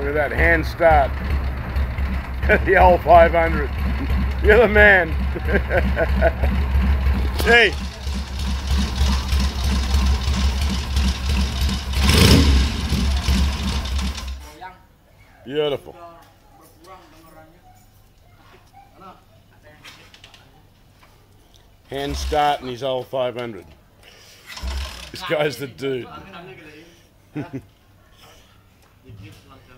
at that hand start. The old 500. You're the man. Hey. Beautiful. Hand start in his old 500. This guy's the dude.